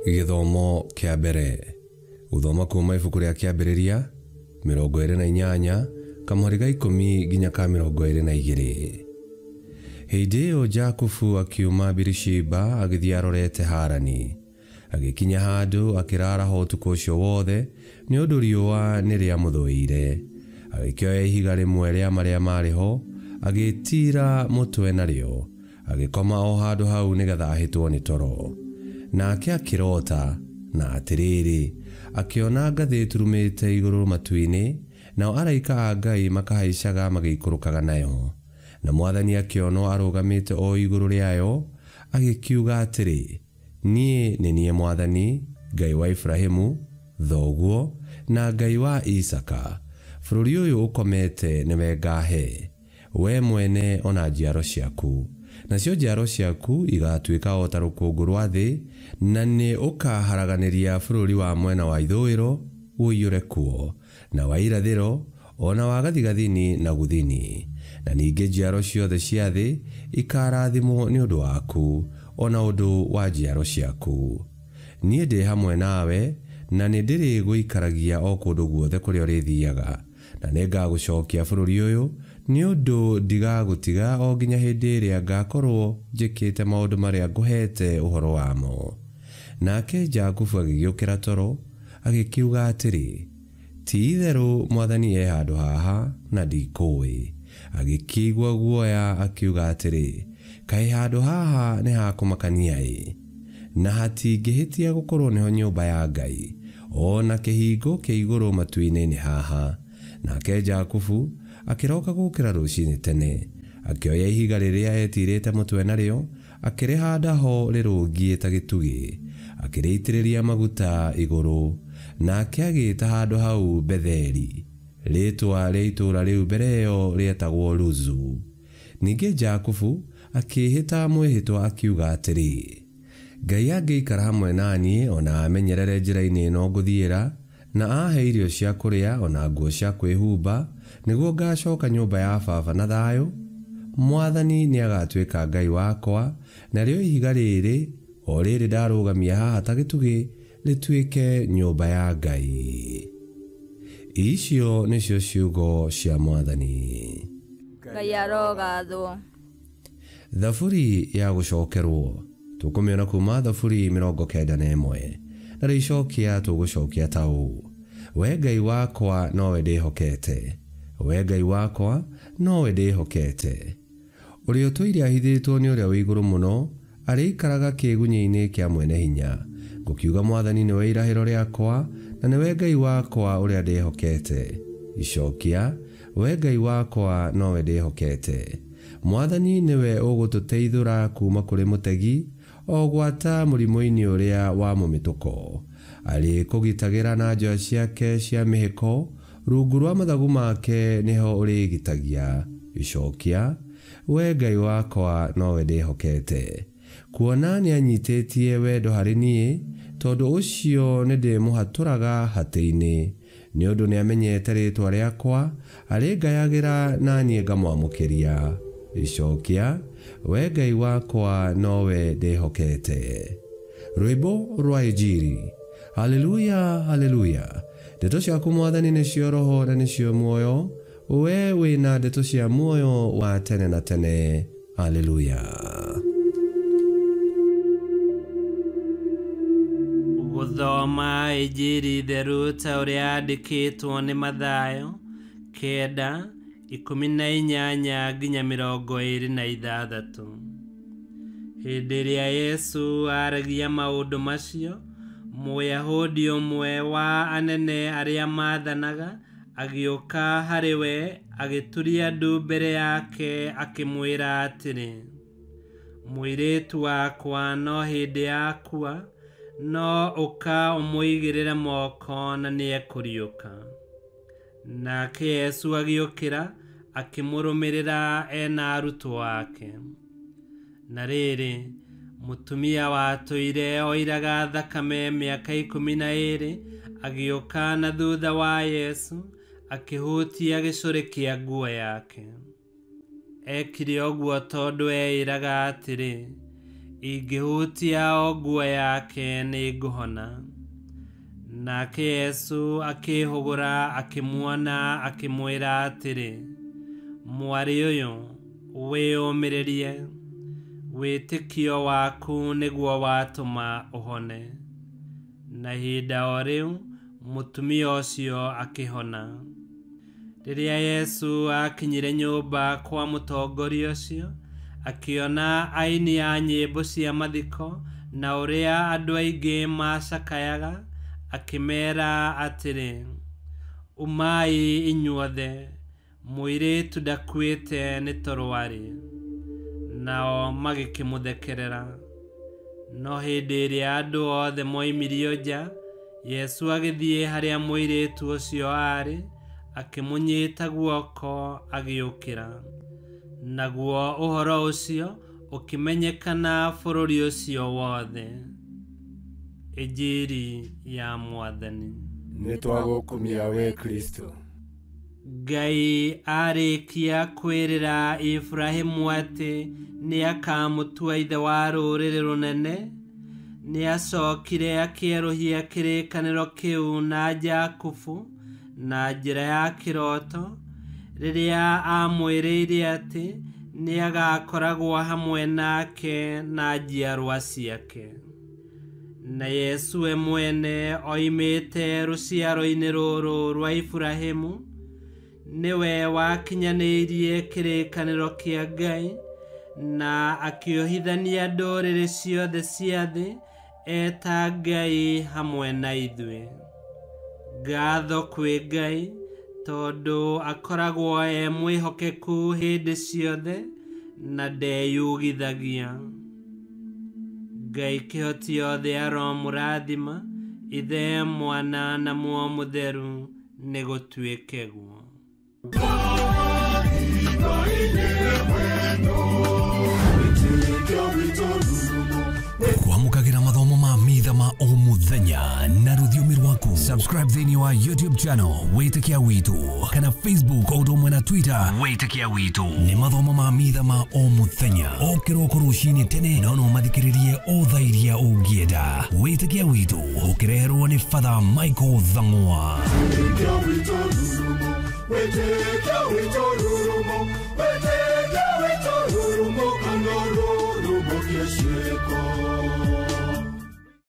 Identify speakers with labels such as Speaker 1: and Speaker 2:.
Speaker 1: Githomo kia mbere. Uthoma kuma ibuku ria kiambiriria 28 kamũhari ga 10 nginya ka 22. Hĩndĩ ĩyo Jakubu akiuma Birishiba agĩthiĩ arorete Harani. Agĩkinya handũ akĩrara ho ũtukũ ũcio wothe nĩ ũndũ riũa nĩ rĩamũthũire. Agĩkĩoya ihiga rĩmwe rĩa marĩa marĩ ho agĩtira mũtwe narĩo. Agĩkoma o handũ hau nĩgetha ahĩtwo nĩ toro. Nake akĩrota na atĩrĩrĩ akĩona ngathĩ ĩturumĩte igũrũ matu-inĩ, nao araika a Ngai makahaicaga magĩikũrũkaga nayo. Na Mwathani akĩonwo arũgamĩte o igũrũ rĩayo, agĩkiuga atĩrĩ, niĩ nĩ niĩ Mwathani, Ngai wa Ibrahimu, thoguo, na Ngai wa Isaka. Bũrũri ũyũ ũkomete nĩwe ngahe, we mwene ona njiaro ciaku. Nacio njiaro ciaku igatuĩka o ta rũkũngũ rwa thĩ, na nĩ ũkaharaganĩria bũrũri wa mwena wa ithũĩro ũiyũre kuo, na wa irathĩro ona wa gathigathini na guthini. Na ningĩ njiaro ciothe cia thĩ ikarathimwo nĩ ũndũ waku, ona ũndũ wa njiaro ciaku. Niĩ ndĩ hamwe nawe, na nĩ ndĩrĩ gũikaragia o kũndũ guothe kũrĩa ũrĩthiaga, na nĩngagũcokia bũrũri ũyũ nĩ ũndũ ndigagũtiga o nginya hĩndĩ ĩrĩa ngakorwo njĩkĩte maũndũ marĩa ngũhete ũhoro wamo. Nake Jakubu agĩgĩũkĩra toro agĩkiuga atĩrĩ, ti-itherũ Mwathani e handũ haha na ndikũĩ. Agĩkĩigua guoya akiuga atĩrĩ, kaĩ handũ haha nĩ ha kũmakania-ĩ, na hatingĩhĩtia gũkorwo nĩho nyũmba ya Ngai, ona kĩhingo kĩa igũrũ matu-inĩ nĩ haha. Nake Jakubu akĩroka gũkĩra rũcinĩ tene, akĩoya ihiga rĩrĩa etirĩte mũtwe narĩo, akĩrĩhanda ho rĩrũngiĩ ta gĩtugĩ, akĩrĩitĩrĩria maguta igũrũ, nake agĩĩta handũ hau Betheli. Rĩĩtwa rĩa itũũra rĩu mbere ĩyo rĩetagwo Luzu. Ningĩ Jakubu akĩĩhĩta mwĩhĩtwa akiuga atĩrĩ, Ngai angĩikara hamwe naniĩ ona amenyerere njĩra-inĩ ĩno ngũthiĩra, na ahe irio cia kũrĩa ona nguo cia kwĩhumba, nĩguo ngacoka nyũmba ya baba na thayũ, Mwathani nĩ agatuĩka Ngai wakwa, narĩo ihiga rĩrĩ o rĩrĩ ndarũgamia haha ta gĩtugĩ rĩtuĩke nyũmba ya Ngai. Icio nĩcio ciugo cia Mwathani.
Speaker 2: Ngai arogathwo.
Speaker 1: Thaburi ya gũcokerwo tũkũmĩona kuma Thaburi 91, na rĩcokia tũgũcokia ta ũũ: we Ngai wakwa nowe ndĩhokete, we Ngai wakwa nowe ndĩhokete. Ũrĩa ũtũire ahithĩtwo nĩ ũrĩa wĩ igũrũ mũno, arĩikaraga kĩĩgunyĩ-inĩ kĩa mwene hinya. Ngũkiuga Mwathani nĩwe irahĩro rĩakwa, na nĩwe Ngai wakwa ũrĩa ndĩhokete. Icokia, we Ngai wakwa nowe ndĩhokete. Mwathani nĩwe ũgũtũteithũra kuma kũrĩ mũtegi, o gwata mũrimũ-inĩ ũrĩa wa mũmĩtũko. Arĩ kũgitagĩra na njĩra ciake cia mĩhĩko, rungu rwa mathagu make nĩho ũrĩgitagia. Icokia, we Ngai wakwa nowe ndĩhokete. Kuona nĩ anyitĩtie wendo harĩ niĩ, tondũ ũcio nĩ ndĩmũhatũraga hatĩ-inĩ. Nĩ ũndũ nĩ amenyete rĩĩtwa rĩakwa, arĩngayagĩra na niĩ ngamwamũkĩria. Icokia, we Ngai wakwa nowe ndĩhokete. Rwĩmbo rwa Injili. Haleluya, haleluya. Ndeto ciaku Mwathani nĩcio roho na nĩcio muoyo, we wĩna ndeto cia muoyo wa tene na tene. Haleluya.
Speaker 3: Gũthoma Injili theru ta ũrĩa yandĩkĩtwo nĩ Mathayo 9:18 nginya 26. Hĩndĩ ĩrĩa Yesu aragia maũndũ macio, Mũyahudi ũmwe wa anene arĩa maathanaga agĩũka harĩ we, agĩturia ndu mbere yake akĩmwĩra atĩrĩ, mũirĩtu wakwa no hĩndĩ yakua, no ũka ũmũigĩrĩre moko na nĩekũriũka. Nake Yesu agĩũkĩra akĩmũrũmĩrĩra ena arutwo ake. Na rĩrĩ, mũtumia watũire oiraga thakame mĩaka 12 agĩũka na thutha wa Yesu, akĩhutia gĩcũrĩ kĩa nguo yake. Ekire ũguo tondũ eĩraga atĩrĩ, ingĩhutia o nguo yake nĩngũhona. Nake Yesu akĩhũgũra akĩmuona akĩmwĩra atĩrĩ, mwarĩ ũyũ wĩyũmĩrĩrie, wĩtĩkio waku nĩguo watũma ũhone. Na ihinda o rĩu mũtumia ũcio akĩhona. Rĩrĩa Yesu akinyire nyũmba kwa mũtongoria ũcio, akĩona aini a nyĩmbo cia mathiko na ũrĩa andũ aingĩ macakayaga, akĩmera atĩrĩ, umai inyuothe, mũirĩtu ndakuĩte nĩ tũrũari. Nao magĩkĩmũthekerera. No hĩndĩ ĩrĩa andũ othe moimirio nja, Yesu agĩthiĩ harĩa mũirĩtu ũcio arĩ, akĩmũnyita guoko agĩũkĩra. Naguo ũhoro ũcio ũkĩmenyekana bũrũri ũcio wothe. Injili ya Mwathani.
Speaker 4: Nĩtwagũkumia we Kristo.
Speaker 3: Ngai arĩkia kwĩrĩra Ibrahimu atĩ nĩakamũtua ithe wa rũrĩrĩ rũnene, nĩacokire akĩerũhia kĩrĩkanĩro kĩu na Jakubu na njĩra ya kĩroto, rĩrĩa amwĩrĩire atĩ nĩagakoragwo hamwe nake na njiarwa ciake. Na Yesu we mwene oimĩte rũciaro-inĩ rũrũ rwa Ibrahimu, nĩwe wakinyanĩirie kĩrĩkanĩro kĩa Ngai na akĩohithania ndũrĩrĩ ciothe cia thĩ eta Ngai hamwe na ithuĩ. Ngatho kwĩ Ngai tondũ akoragwo mwĩhokeku hĩndĩ ciothe na ndeyugithagia. Ngai kĩhoti othe aromũrathima, Ithe, Mwana na Muoyo Mũtheru nĩgũtuĩke guo.
Speaker 5: Kwamũkagĩra mathomo ma mitha ma o mũthenya na rũthiomi rwaku. Subscribe thĩinĩ wa YouTube channel Wĩtĩkia Witũ, kana Facebook o ũndũ ũmwe na Twitter Wĩtĩkia Witũ. Nĩ mathomo ma mitha ma o mũthenya, o kĩroko rũcinĩ tene, no mathikĩrĩrie o thaa iria ũngĩenda. Wĩtĩkia Witũ ũkĩreherwo nĩ Father Michael Thang'wa. Wĩtĩkia Witũ.